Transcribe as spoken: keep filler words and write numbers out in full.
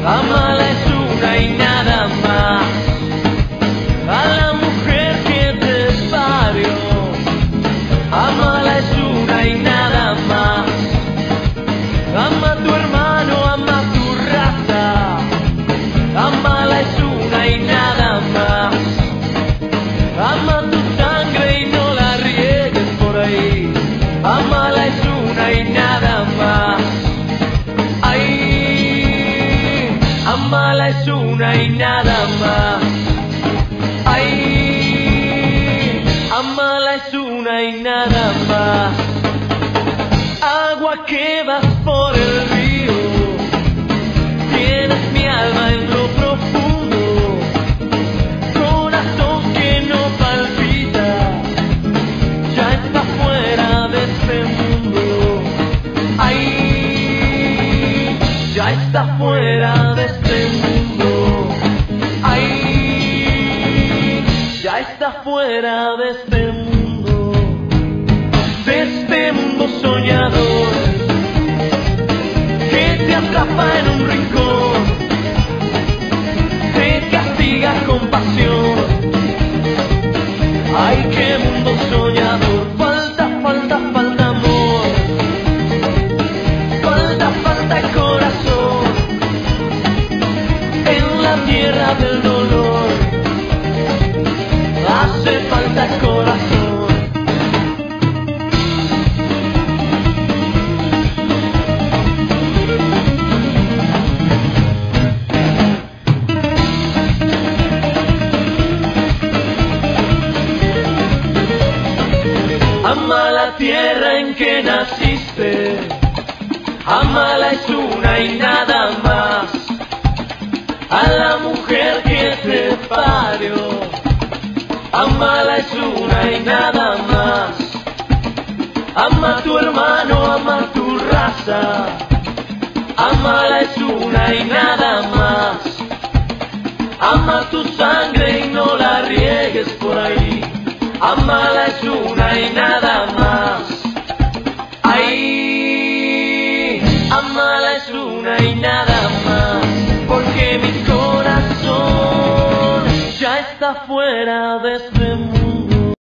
Amala es una y nada más. A la mujer que te parió. Amala es una y nada más. Ama a tu hermano, ama a tu raza. Amala es una y nada más. Ama tu sangre y no la riegues por ahí. Amala es una y nada más. Ay, amala es una y nada más. Ay, amala es una y nada más. Agua que vas por el río, tienes mi alma en lo profundo. Corazón que no palpita, ya está fuera de este mundo. Ay, ya está fuera de este mundo. Ay, ya está fuera de este mundo. De este mundo soñador que te atrapa en un rincón, te castiga con pasión. Ay, qué mundo soñador. Falta, falta, falta amor. Falta, falta corazón. En la tierra del dolor hace falta corazón. Ama la tierra en que naciste. Amala es una y nada más. A la mujer que te parió. Amala es una y nada más. Ama a tu hermano, ama a tu raza. Amala es una y nada más. Ama tu sangre y no la riegues por ahí. Amala es una y nada más. Ay, amala es una y nada más. Porque mi corazón ya está fuera de este mundo.